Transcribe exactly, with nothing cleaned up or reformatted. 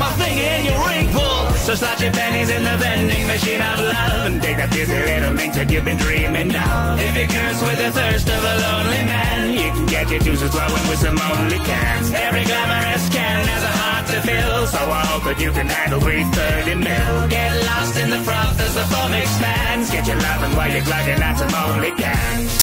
your finger in your ring pull. So slot your pennies in the vending machine of love and take that dizzy little mint that you've been dreaming of. If you curse with the thirst of a lonely man, you can get your juices flowing with some only cans. Every glamorous can has a heart to fill, so I hope that you can handle three thirty mil. Get lost in the froth as the foam expands. Get your loving while you're gliding at some only